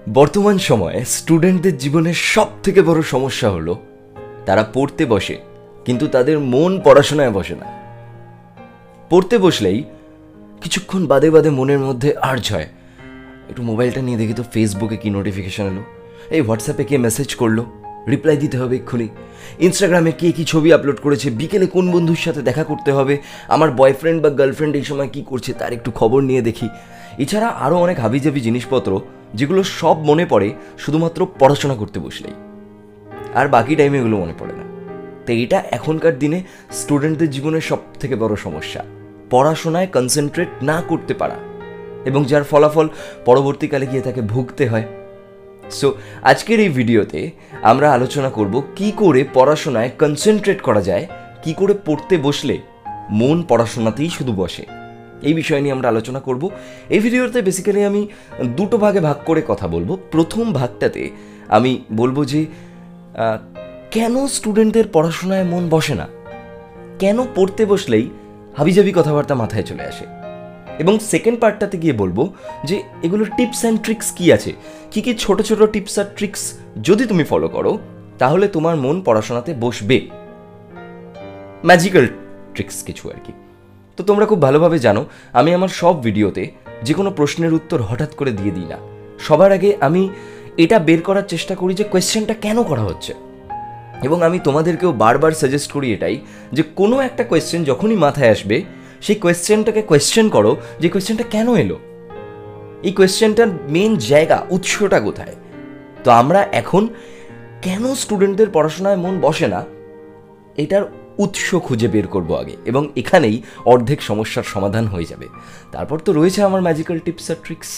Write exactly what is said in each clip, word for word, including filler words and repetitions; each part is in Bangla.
বর্তমান সময়ে স্টুডেন্টদের জীবনের সব থেকে বড় সমস্যা হলো তারা পড়তে বসে কিন্তু তাদের মন পড়াশোনায় বসে না। পড়তে বসলেই কিছুক্ষণ বাদে বাদে মনের মধ্যে আর্জ হয়, একটু মোবাইলটা নিয়ে দেখি তো ফেসবুকে কি নোটিফিকেশন এলো, এই হোয়াটসঅ্যাপে কে মেসেজ করলো, রিপ্লাই দিতে হবে এক্ষুনি, ইনস্টাগ্রামে কে কি ছবি আপলোড করেছে, বিকেলে কোন বন্ধুর সাথে দেখা করতে হবে, আমার বয়ফ্রেন্ড বা গার্লফ্রেন্ড এই সময় কী করছে তার একটু খবর নিয়ে দেখি। এছাড়া আরও অনেক হাবিজাবি জিনিসপত্র যেগুলো সব মনে পড়ে শুধুমাত্র পড়াশোনা করতে বসলেই, আর বাকি টাইমে এগুলো মনে পড়ে না। তো এটা এখনকার দিনে স্টুডেন্টদের জীবনের সব থেকে বড় সমস্যা, পড়াশোনায় কনসেন্ট্রেট না করতে পারা, এবং যার ফলাফল পরবর্তীকালে গিয়ে তাকে ভুগতে হয়। সো আজকের এই ভিডিওতে আমরা আলোচনা করব কি করে পড়াশোনায় কনসেন্ট্রেট করা যায়, কি করে পড়তে বসলে মন পড়াশোনাতেই শুধু বসে, এই বিষয় নিয়ে আমরা আলোচনা করব। এই ভিডিওতে বেসিক্যালি আমি দুটো ভাগে ভাগ করে কথা বলবো। প্রথম ভাগটাতে আমি বলবো যে কেন স্টুডেন্টদের পড়াশোনায় মন বসে না, কেন পড়তে বসলেই হাবিজাবি কথাবার্তা মাথায় চলে আসে, এবং সেকেন্ড পার্টটাতে গিয়ে বলবো যে এগুলোর টিপস অ্যান্ড ট্রিক্স কী আছে, কী কী ছোটো ছোটো টিপস আর ট্রিক্স যদি তুমি ফলো করো তাহলে তোমার মন পড়াশোনাতে বসবে, ম্যাজিক্যাল ট্রিক্স কিছু আর কি। তো তোমরা খুব ভালোভাবে জানো আমি আমার সব ভিডিওতে যে কোনো প্রশ্নের উত্তর হঠাৎ করে দিয়ে দিই না। সবার আগে আমি এটা বের করার চেষ্টা করি যে কোয়েশ্চেনটা কেন করা হচ্ছে, এবং আমি তোমাদেরকেও বারবার সাজেস্ট করি এটাই যে কোনো একটা কোয়েশ্চেন যখনই মাথায় আসবে সেই কোয়েশ্চেনটাকে কোয়েশ্চেন করো যে কোয়েশ্চেনটা কেন এলো, এই কোয়েশ্চেনটার মেন জায়গা, উৎসটা কোথায়। তো আমরা এখন কেন স্টুডেন্টদের পড়াশোনায় মন বসে না এটার উৎস খুঁজে বের করব আগে, এবং এখানেই অর্ধেক সমস্যার সমাধান হয়ে যাবে। তারপর তো রয়েছে আমার ম্যাজিক্যাল টিপস আর ট্রিক্স।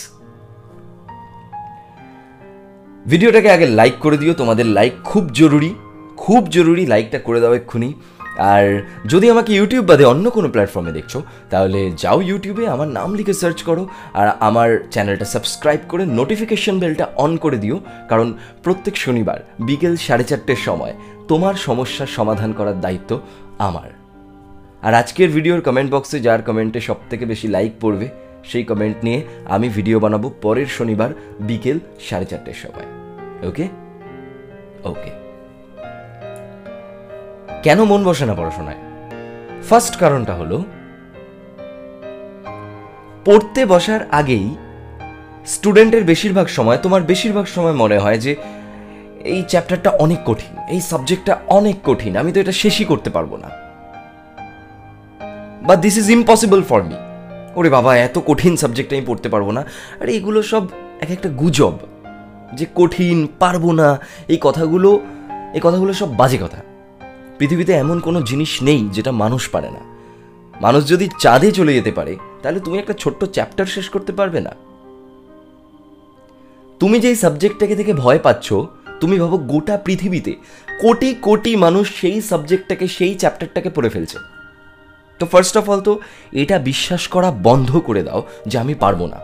ভিডিওটাকে আগে লাইক করে দিও, তোমাদের লাইক খুব জরুরি, খুব জরুরি, লাইকটা করে দাও এক্ষুনি। আর যদি আমাকে ইউটিউব বাদে অন্য কোনো প্ল্যাটফর্মে দেখছো তাহলে যাও ইউটিউবে, আমার নাম লিখে সার্চ করো আর আমার চ্যানেলটা সাবস্ক্রাইব করে নোটিফিকেশন বেলটা অন করে দিও, কারণ প্রত্যেক শনিবার বিকেল সাড়ে চারটের সময় তোমার সমস্যার সমাধান করার দায়িত্ব আমার। আর আজকের ভিডিওর কমেন্ট বক্সে যার কমেন্টে সব থেকে বেশি লাইক পড়বে সেই কমেন্ট নিয়ে আমি ভিডিও বানাবো পরের শনিবার বিকেল সাড়ে চারটের সময়। ওকে ওকে কেন মন বসে না পড়াশোনায়? ফার্স্ট কারণটা হলো পড়তে বসার আগেই স্টুডেন্টের বেশিরভাগ সময়, তোমার বেশিরভাগ সময় মনে হয় যে এই চ্যাপ্টারটা অনেক কঠিন, এই সাবজেক্টটা অনেক কঠিন, আমি তো এটা শেষই করতে পারবো না, বা this is impossible for me, ওরে বাবা এত কঠিন সাবজেক্ট আমি পড়তে পারবো না। আর এগুলো সব এক একটা গুজব যে কঠিন, পারবো না, এই কথাগুলো এই কথাগুলো সব বাজে কথা। পৃথিবীতে এমন কোনো জিনিস নেই যেটা মানুষ পারে না। মানুষ যদি চাঁদে চলে যেতে পারে তাহলে তুমি একটা ছোট্ট চ্যাপ্টার শেষ করতে পারবে না। তুমি যেই সাবজেক্টটাকে থেকে ভয় পাচ্ছ, তুমি ভাবো গোটা পৃথিবীতে কোটি কোটি মানুষ সেই সাবজেক্টটাকে, সেই চ্যাপ্টারটাকে পড়ে ফেলছে। তো ফার্স্ট অফ অল তো এটা বিশ্বাস করা বন্ধ করে দাও যে আমি পারবো না।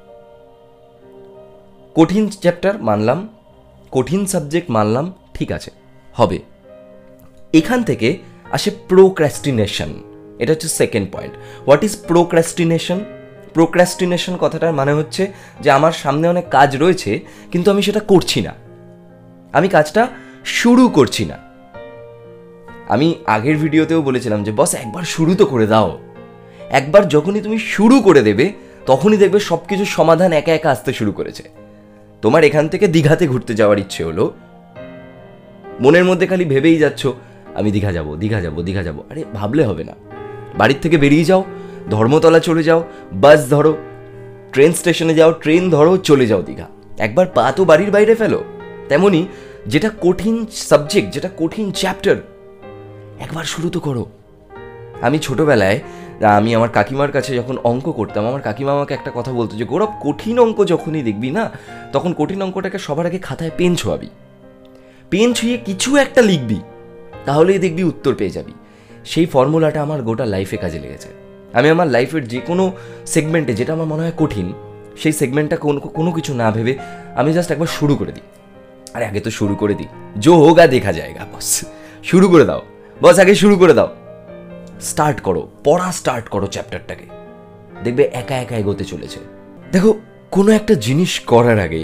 কঠিন চ্যাপ্টার মানলাম, কঠিন সাবজেক্ট মানলাম, ঠিক আছে, হবে। এখান থেকে আসে প্রোক্রাস্টিনেশন, এটা হচ্ছে second point. What is procrastination? Procrastination কথাটার মানে হচ্ছে যে আমার সামনে অনেক কাজ রয়েছে কিন্তু আমি সেটা করছি না, আমি কাজটা শুরু করছি না। আমি আগের ভিডিওতেও বলেছিলাম যে বস একবার শুরু তো করে দাও। একবার যখনই তুমি শুরু করে দেবে তখনই দেখবে সব কিছুর সমাধান একা একা আসতে শুরু করেছে। তোমার এখান থেকে দীঘাতে ঘুরতে যাওয়ার ইচ্ছে হলো, মনের মধ্যে খালি ভেবেই যাচ্ছ আমি দীঘা যাব, দীঘা যাব, দীঘা যাব। আরে ভাবলে হবে না, বাড়ির থেকে বেরিয়ে যাও, ধর্মতলা চলে যাও, বাস ধরো, ট্রেন স্টেশনে যাও, ট্রেন ধরো, চলে যাও দীঘা। একবার পা তো বাড়ির বাইরে ফেলো। তেমনি যেটা কঠিন সাবজেক্ট, যেটা কঠিন চ্যাপ্টার, একবার শুরু তো করো। আমি ছোটোবেলায় আমি আমার কাকিমার কাছে যখন অঙ্ক করতাম, আমার কাকিমা আমাকে একটা কথা বলতো যে গৌরব, কঠিন অঙ্ক যখনই দেখবি না তখন কঠিন অঙ্কটাকে সবার আগে খাতায় পেন ছোঁয়াবি, পেন ছুঁয়ে কিছু একটা লিখবি, তাহলেই দেখবি উত্তর পেয়ে যাবি। সেই ফর্মুলাটা আমার গোটা লাইফে কাজে লেগেছে। আমি আমার লাইফের যে কোনো সেগমেন্টে যেটা আমার মনে হয় কঠিন, সেই সেগমেন্টটা কোনো কোনো কিছু না ভেবে আমি জাস্ট একবার শুরু করে দিই। আরে আগে তো শুরু করে দিই, জো হোগা দেখা যায়গা, বস শুরু করে দাও, বস আগে শুরু করে দাও, স্টার্ট করো, পড়া স্টার্ট করো চ্যাপ্টারটাকে, দেখবে একা একা এগোতে চলেছে। দেখো কোনো একটা জিনিস করার আগে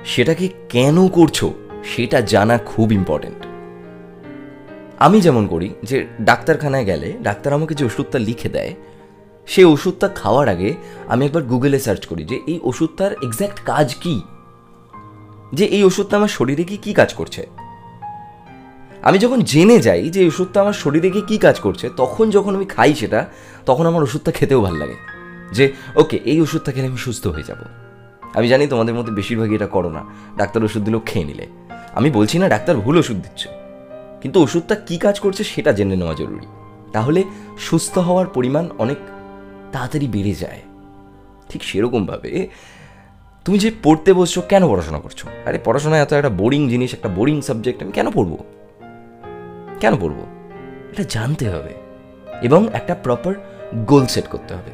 সেটাকে কেন করছো সেটা জানা খুব ইম্পর্টেন্ট। আমি যেমন করি যে ডাক্তারখানায় গেলে ডাক্তার আমাকে যে ওষুধটা লিখে দেয়, সেই ওষুধটা খাওয়ার আগে আমি একবার গুগলে সার্চ করি যে এই ওষুধটার এক্স্যাক্ট কাজ কি, যে এই ওষুধটা আমার শরীরে কি কী কাজ করছে। আমি যখন জেনে যাই যে এই ওষুধটা আমার শরীরে গিয়ে কী কাজ করছে, তখন যখন আমি খাই সেটা, তখন আমার ওষুধটা খেতেও ভালো লাগে যে ওকে এই ওষুধটা খেলে আমি সুস্থ হয়ে যাব। আমি জানি তোমাদের মধ্যে বেশিরভাগই এটা করো না, ডাক্তার ওষুধ দিলেও খেয়ে নিলে। আমি বলছি না ডাক্তার ভুল ওষুধ দিচ্ছে, কিন্তু ওষুধটা কী কাজ করছে সেটা জেনে নেওয়া জরুরি। তাহলে সুস্থ হওয়ার পরিমাণ অনেক তাড়াতাড়ি বেড়ে যায়। ঠিক সেরকমভাবে তুমি যে পড়তে বসছো, কেন পড়াশোনা করছো? আরে পড়াশোনা এত একটা বোরিং জিনিস, একটা বোরিং সাবজেক্ট, আমি কেন পড়বো কেন পড়বো এটা জানতে হবে এবং একটা প্রপার গোল সেট করতে হবে।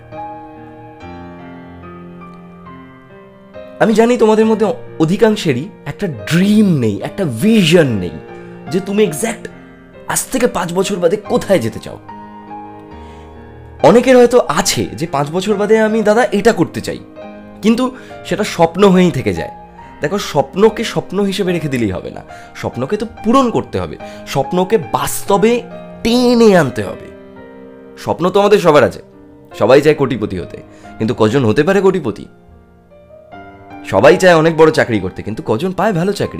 আমি জানি তোমাদের মধ্যে অধিকাংশেরই একটা ড্রিম নেই, একটা ভিশন নেই যে তুমি এক্স্যাক্ট আজ থেকে পাঁচ বছর বাদে কোথায় যেতে চাও। অনেকের হয়তো আছে যে পাঁচ বছর বাদে আমি দাদা এটা করতে চাই, কিন্তু সেটা স্বপ্ন হয়েই থেকে যায়। দেখো, স্বপ্নকে স্বপ্ন হিসেবে রেখে দিলেই হবে না, স্বপ্নকে তো পূরণ করতে হবে, স্বপ্নকে বাস্তবে টেনে আনতে হবে। স্বপ্ন তো আমাদের সবার আছে, সবাই চায় কোটিপতি হতে, কিন্তু কজন হতে পারে কোটিপতি? সবাই চায় অনেক বড় চাকরি করতে, কিন্তু কজন পায় ভালো চাকরি?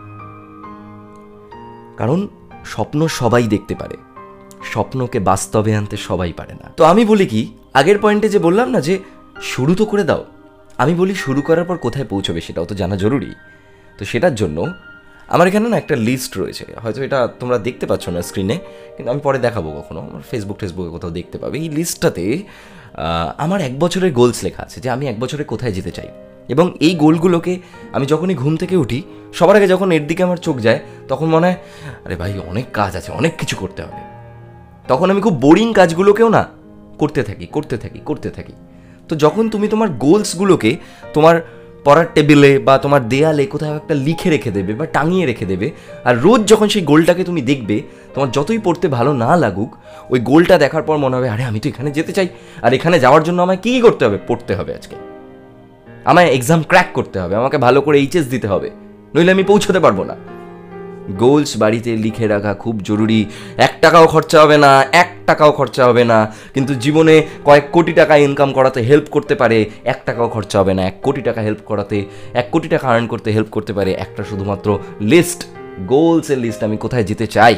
কারণ স্বপ্ন সবাই দেখতে পারে, স্বপ্নকে বাস্তবে আনতে সবাই পারে না। তো আমি বলি কি, আগের পয়েন্টে যে বললাম না যে শুরু তো করে দাও, আমি বলি শুরু করার পর কোথায় পৌঁছবে সেটাও তো জানা জরুরি। তো সেটার জন্য আমার এখানে না একটা লিস্ট রয়েছে, হয়তো এটা তোমরা দেখতে পাচ্ছ না স্ক্রিনে, কিন্তু আমি পরে দেখাবো কখনো, আমার ফেসবুক টেসবুকে কোথাও দেখতে পাবে। এই লিস্টটাতে আমার এক বছরের গোলস লেখা আছে, যে আমি এক বছরে কোথায় যেতে চাই। এবং এই গোলগুলোকে আমি যখনই ঘুম থেকে উঠি, সবার আগে যখন এর দিকে আমার চোখ যায়, তখন মনে হয় আরে ভাই অনেক কাজ আছে, অনেক কিছু করতে হবে। তখন আমি খুব বোরিং কাজগুলোকেও না করতে থাকি করতে থাকি করতে থাকি তো যখন তুমি তোমার গোলসগুলোকে তোমার পড়ার টেবিলে বা তোমার দেয়ালে কোথাও একটা লিখে রেখে দেবে বা টাঙিয়ে রেখে দেবে, আর রোজ যখন সেই গোলটাকে তুমি দেখবে, তোমার যতই পড়তে ভালো না লাগুক, ওই গোলটা দেখার পর মনে হবে আরে আমি তো এখানে যেতে চাই, আর এখানে যাওয়ার জন্য আমায় কী কী করতে হবে? পড়তে হবে, আজকে আমায় এক্সাম ক্র্যাক করতে হবে, আমাকে ভালো করে এইচএস দিতে হবে, নইলে আমি পৌঁছতে পারবো না। গোলস বাড়িতে লিখে রাখা খুব জরুরি। এক টাকাও খরচা হবে না, এক টাকাও খরচা হবে না, কিন্তু জীবনে কয়েক কোটি টাকা ইনকাম করাতে হেল্প করতে পারে। এক টাকাও খরচা হবে না, এক কোটি টাকা হেল্প করাতে, এক কোটি টাকা আর্ন করতে হেল্প করতে পারে একটা শুধুমাত্র লিস্ট, গোলসের লিস্ট। আমি কোথায় যেতে চাই,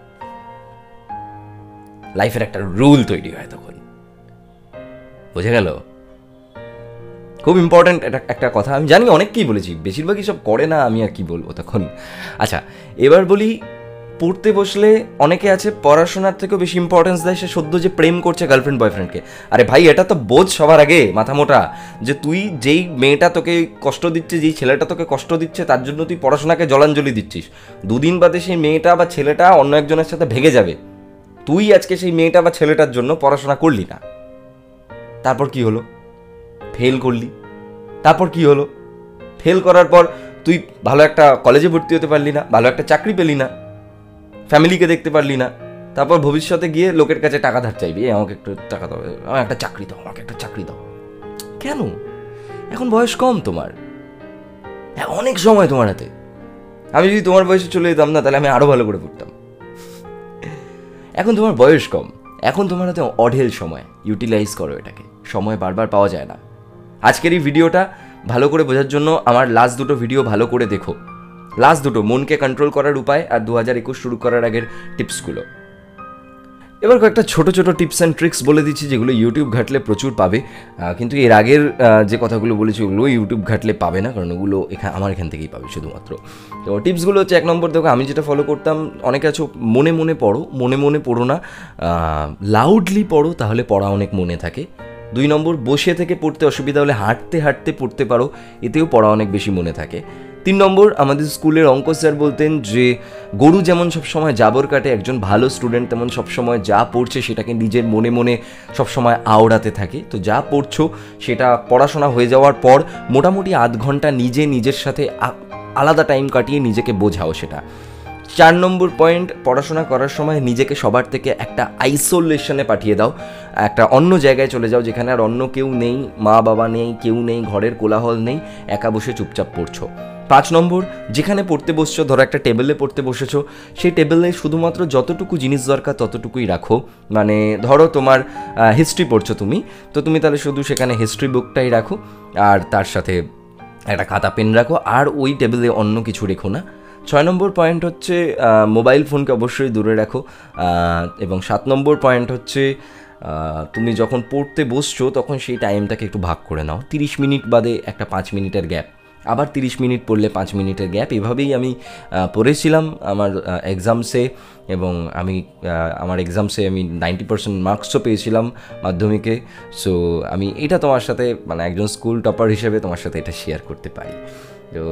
লাইফের একটা রুল তৈরি হয় তখন। বুঝে গেল? খুব ইম্পর্ট্যান্ট এটা একটা কথা। আমি জানি অনেককেই বলেছি, বেশিরভাগই সব করে না, আমি আর কি বলবো তখন। আচ্ছা, এবার বলি, পড়তে বসলে অনেকে আছে পড়াশোনার থেকেও বেশি ইম্পর্টেন্স দেয় সে সদ্য যে প্রেম করছে গার্লফ্রেন্ড বয়ফ্রেন্ডকে। আরে ভাই, এটা তো বোঝ সবার আগে মাথা মোটা, যে তুই যেই মেয়েটা তোকে কষ্ট দিচ্ছে, যেই ছেলেটা তোকে কষ্ট দিচ্ছে, তার জন্য তুই পড়াশোনাকে জলাঞ্জলি দিচ্ছিস। দুদিন বাদে সেই মেয়েটা বা ছেলেটা অন্য একজনের সাথে ভেগে যাবে, তুই আজকে সেই মেয়েটা বা ছেলেটার জন্য পড়াশোনা করলি না, তারপর কি হলো? ফেল করলি। তারপর কি হলো? ফেল করার পর তুই ভালো একটা কলেজে ভর্তি হতে পারলি না, ভালো একটা চাকরি পেলি না, ফ্যামিলিকে দেখতে পারলি না, তারপর ভবিষ্যতে গিয়ে লোকের কাছে টাকা ধার চাইবি, আমাকে একটু টাকা দাও, আমার একটা চাকরি দাও, আমাকে একটা চাকরি দাও। কেন? এখন বয়স কম তোমার, অনেক সময় তোমার হাতে। আমি যদি তোমার বয়সে চলে যেতাম না, তাহলে আমি আরো ভালো করে পড়তাম। এখন তোমার বয়স কম, এখন তোমার হাতে অঢেল সময়, ইউটিলাইজ করো এটাকে। সময় বারবার পাওয়া যায় না। আজকের এই ভিডিওটা ভালো করে বোঝার জন্য আমার লাস্ট দুটো ভিডিও ভালো করে দেখো, লাস্ট দুটো, মনকে কন্ট্রোল করার উপায় আর দু হাজার একুশ শুরু করার আগের টিপসগুলো। এবার কয়েকটা ছোট ছোট টিপস অ্যান্ড ট্রিক্স বলে দিচ্ছি, যেগুলো ইউটিউব ঘাটলে প্রচুর পাবে, কিন্তু এর আগের যে কথাগুলো বলেছি ওগুলো ইউটিউব ঘাটলে পাবে না, কারণ ওগুলো এখানে আমার এখান থেকেই পাবে শুধুমাত্র। তো টিপসগুলো হচ্ছে, এক নম্বর দেখো, আমি যেটা ফলো করতাম, অনেকে আছো মনে মনে পড়ো, মনে মনে পড়ো না, লাউডলি পড়ো, তাহলে পড়া অনেক মনে থাকে। দুই নম্বর, বসে থেকে পড়তে অসুবিধা হলে হাঁটতে হাঁটতে পড়তে পারো, এতেও পড়া অনেক বেশি মনে থাকে। তিন নম্বর, আমাদের স্কুলের অঙ্ক স্যার বলতেন যে গরু যেমন সবসময় জাবর কাটে, একজন ভালো স্টুডেন্ট তেমন সবসময় যা পড়ছে সেটাকে নিজের মনে মনে সবসময় আওড়াতে থাকে। তো যা পড়ছো সেটা পড়াশোনা হয়ে যাওয়ার পর মোটামুটি আধ ঘন্টা নিজে নিজের সাথে আলাদা টাইম কাটিয়ে নিজেকে বোঝাও সেটা। চার নম্বর পয়েন্ট, পড়াশোনা করার সময় নিজেকে সবার থেকে একটা আইসোলেশনে পাঠিয়ে দাও, একটা অন্য জায়গায় চলে যাও যেখানে আর অন্য কেউ নেই, মা বাবা নেই, কেউ নেই, ঘরের কোলাহল নেই, একা বসে চুপচাপ পড়ছো। পাঁচ নম্বর, যেখানে পড়তে বসছো, ধরো একটা টেবিলে পড়তে বসেছো, সেই টেবিলে শুধুমাত্র যতটুকু জিনিস দরকার ততটুকুই রাখো। মানে ধরো তোমার হিস্ট্রি পড়ছো তুমি, তো তুমি তাহলে শুধু সেখানে হিস্ট্রি বুকটাই রাখো, আর তার সাথে একটা খাতা পেন রাখো, আর ওই টেবিলে অন্য কিছু রেখো না। ছয় নম্বর পয়েন্ট হচ্ছে মোবাইল ফোনকে অবশ্যই দূরে রাখো। এবং সাত নম্বর পয়েন্ট হচ্ছে তুমি যখন পড়তে বসছো তখন সেই টাইমটাকে একটু ভাগ করে নাও, তিরিশ মিনিট বাদে একটা পাঁচ মিনিটের গ্যাপ, আবার তিরিশ মিনিট পড়লে পাঁচ মিনিটের গ্যাপ, এভাবেই আমি পড়েছিলাম আমার এক্সামসে, এবং আমি আমার এক্সামসে আমি নাইনটি পার্সেন্ট মার্কসও পেয়েছিলাম মাধ্যমিকে। সো আমি এটা তোমার সাথে, মানে একজন স্কুল টপার হিসেবে তোমার সাথে এটা শেয়ার করতে পারি। তো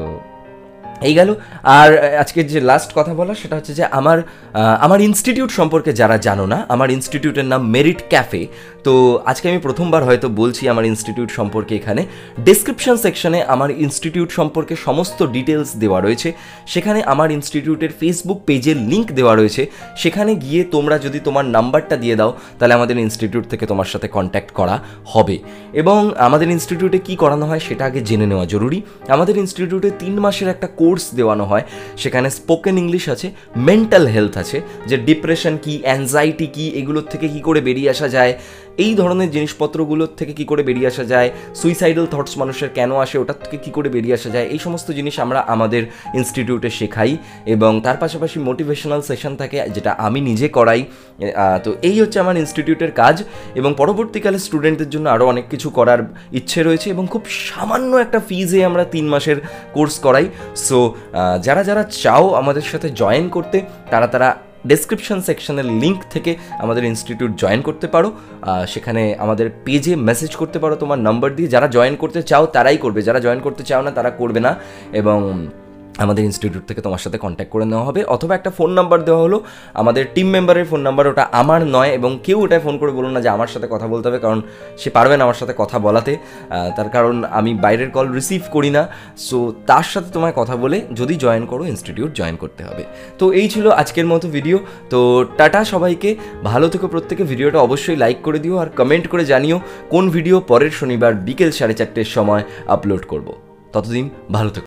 এই গেল। আর আজকের যে লাস্ট কথা বলা সেটা হচ্ছে যে আমার আমার ইনস্টিটিউট সম্পর্কে যারা জানো না, আমার ইনস্টিটিউটের নাম মেরিট ক্যাফে। তো আজকে আমি প্রথমবার হয়তো বলছি আমার ইনস্টিটিউট সম্পর্কে। এখানে ডেসক্রিপশন সেকশনে আমার ইনস্টিটিউট সম্পর্কে সমস্ত ডিটেলস দেওয়া রয়েছে, সেখানে আমার ইনস্টিটিউটের ফেসবুক পেজের লিঙ্ক দেওয়া রয়েছে, সেখানে গিয়ে তোমরা যদি তোমার নাম্বারটা দিয়ে দাও তাহলে আমাদের ইনস্টিটিউট থেকে তোমার সাথে কন্ট্যাক্ট করা হবে। এবং আমাদের ইনস্টিটিউটে কী করানো হয় সেটা আগে জেনে নেওয়া জরুরি। আমাদের ইনস্টিটিউটে তিন মাসের একটা কোর্স দেওয়ানো হয়, সেখানে স্পোকেন ইংলিশ আছে, মেন্টাল হেলথ আছে, যে ডিপ্রেশন কি, অ্যাংজাইটি কি, এগুলোর থেকে কি করে বেরিয়ে আসা যায়, এই ধরনের জিনিসপত্রগুলোর থেকে কি করে বেরিয়ে আসা যায়, সুইসাইডাল থটস মানুষের কেন আসে ওটার থেকে কি করে বেরিয়ে আসা যায়, এই সমস্ত জিনিস আমরা আমাদের ইনস্টিটিউটে শেখাই। এবং তার পাশাপাশি মোটিভেশনাল সেশন থাকে যেটা আমি নিজে করাই। তো এই হচ্ছে আমার ইনস্টিটিউটের কাজ, এবং পরবর্তীকালে স্টুডেন্টদের জন্য আরও অনেক কিছু করার ইচ্ছে রয়েছে, এবং খুব সামান্য একটা ফিজে আমরা তিন মাসের কোর্স করাই। সো যারা যারা চাও আমাদের সাথে জয়েন করতে, তারা তারা ডেসক্রিপশন সেকশনের লিঙ্ক থেকে আমাদের ইনস্টিটিউট জয়েন করতে পারো। সেখানে আমাদের পেজে মেসেজ করতে পারো তোমার নাম্বার দিয়ে। যারা জয়েন করতে চাও তারাই করবে, যারা জয়েন করতে চাও না তারা করবে না। এবং আমাদের ইনস্টিটিউট থেকে তোমার সাথে কন্ট্যাক্ট করে নেওয়া হবে, অথবা একটা ফোন নাম্বার দেওয়া হলো আমাদের টিম মেম্বারের ফোন নাম্বার, ওটা আমার নয়, এবং কেউ ওটায় ফোন করে বলুন না যে আমার সাথে কথা বলতে হবে, কারণ সে পারবে না আমার সাথে কথা বলাতে, তার কারণ আমি বাইরের কল রিসিভ করি না। সো তার সাথে তোমায় কথা বলে যদি জয়েন করো ইনস্টিটিউট জয়েন করতে হবে। তো এই ছিল আজকের মতো ভিডিও। তো টাটা সবাইকে, ভালো থেকো প্রত্যেকে। ভিডিওটা অবশ্যই লাইক করে দিও, আর কমেন্ট করে জানিও কোন ভিডিও পরের শনিবার বিকেল সাড়ে চারটের সময় আপলোড করব। ততদিন ভালো থেকো।